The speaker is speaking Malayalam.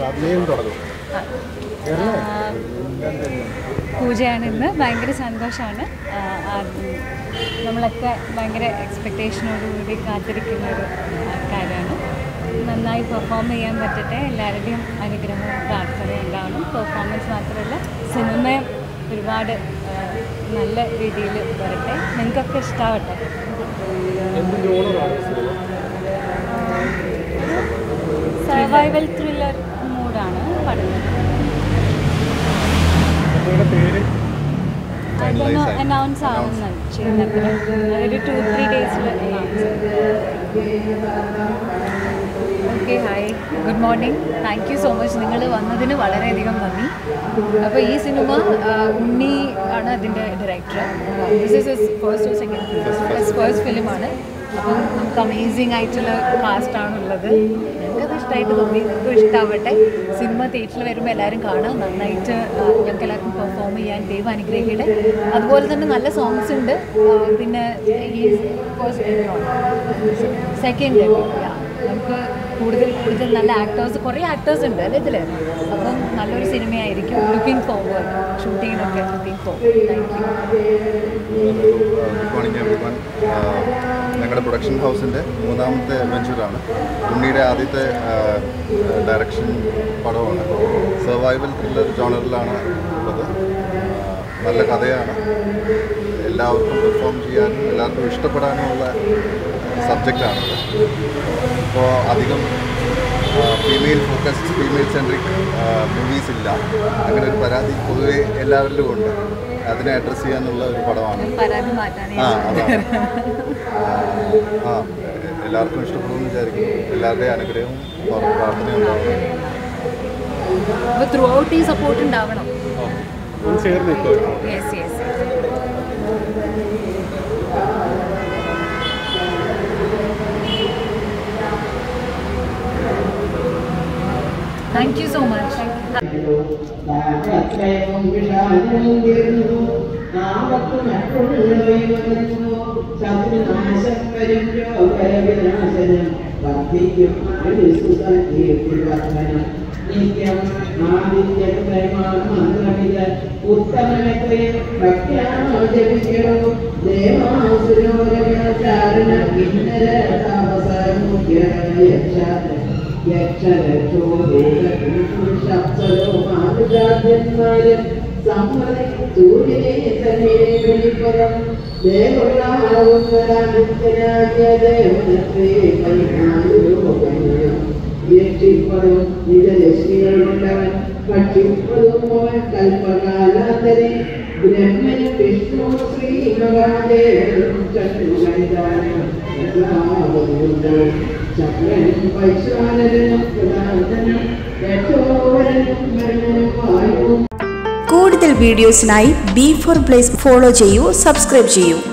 പൂജയാണ് ഇന്ന്. ഭയങ്കര സന്തോഷമാണ്. നമ്മളൊക്കെ ഭയങ്കര എക്സ്പെക്റ്റേഷനോടുകൂടി കാത്തിരിക്കുന്ന ഒരു കാര്യമാണ്. നന്നായി പെർഫോം ചെയ്യാൻ പറ്റട്ടെ. എല്ലാവരുടെയും അനുഗ്രഹവും പ്രാർത്ഥനയും ഉണ്ടാവണം. പെർഫോമൻസ് മാത്രമല്ല, സിനിമയും ഒരുപാട് നല്ല രീതിയിൽ വരട്ടെ. നിങ്ങൾക്കൊക്കെ ഇഷ്ടമാവട്ടെ. സർവൈവൽ ത്രില്ലർ മൂഡാണ് പടം. അതൊന്ന് അനൗൺസ് ആവുന്നുണ്ട് ചെയ്യുന്നത്. ഒരു 2-3 ഡേയ്സിൽ announce. Okay, hi, good morning. Thank you so much. നിങ്ങൾ വന്നതിന് വളരെയധികം നന്ദി. അപ്പോൾ ഈ സിനിമ ഉണ്ണി ആണ് അതിൻ്റെ director. This is his first ഫിലിമാണ്. അപ്പം നമുക്ക് അമേസിങ് ആയിട്ടുള്ള കാസ്റ്റാണുള്ളത്. ഞങ്ങൾക്കത് ഇഷ്ടമായിട്ട് തോന്നി. നിങ്ങൾക്കും ഇഷ്ടമാവട്ടെ. സിനിമ തിയേറ്ററിൽ വരുമ്പോൾ എല്ലാവരും കാണാം. നന്നായിട്ട് ഞങ്ങൾക്ക് എല്ലാവർക്കും പെർഫോം ചെയ്യാൻ ദൈവം അനുഗ്രഹിക്കട്ടെ. അതുപോലെ തന്നെ നല്ല സോങ്സ് ഉണ്ട്. പിന്നെ ഈ സെക്കൻഡ് നമുക്ക് കൂടുതൽ നല്ല ആക്ടേഴ്സ്, കുറേ ആക്ടേഴ്സ് ഉണ്ട് അല്ലേ ഇതിൽ. അപ്പം നല്ലൊരു സിനിമയായിരിക്കും. Looking forward. ഷൂട്ടിങ്ങിനൊക്കെ looking forward. Thank you. Good morning everyone. ഞങ്ങളുടെ പ്രൊഡക്ഷൻ ഹൗസിൻ്റെ 3ാമത്തെ വെഞ്ചറാണ്. ഉണ്ണിയുടെ ആദ്യത്തെ ഡയറക്ഷൻ പടമാണ്. സർവൈവൽ ത്രില്ലർ ജോണറിലാണ് ഉള്ളത്. നല്ല കഥയാണ്. എല്ലാവർക്കും പെർഫോം ചെയ്യാനും എല്ലാവർക്കും ഇഷ്ടപ്പെടാനുമുള്ള സബ്ജക്റ്റാണത്. ഇപ്പോൾ അധികം female focused, female centric movies ഇല്ല. അങ്ങനെ ഒരു പരാതി പൊതുവെ എല്ലാവരിലും ഉണ്ട്. അതിനെ അഡ്രസ്സ് ചെയ്യാനുള്ള ഒരു പടമാണ്. എല്ലാവർക്കും ഇഷ്ടപ്പെടുമെന്ന് വിചാരിക്കും. എല്ലാവരുടെയും അനുഗ്രഹവും പ്രാർത്ഥനയും ഉണ്ടാവണം. ത്രൂ ഔട്ട് ഈ സപ്പോർട്ട് ഉണ്ടാവണം. Thank you so much. ബ്രഹ്മനും വിഷ്ണു ശ്രീ മഹാദേവനും ചക്രനും വൈശ്വാനരനും പ്രധാനനും യശോവരനും മരണനും വായുവും. കൂടുതൽ വീഡിയോസിനായി B4 Blaze ഫോളോ ചെയ്യൂ, സബ്സ്ക്രൈബ് ചെയ്യൂ.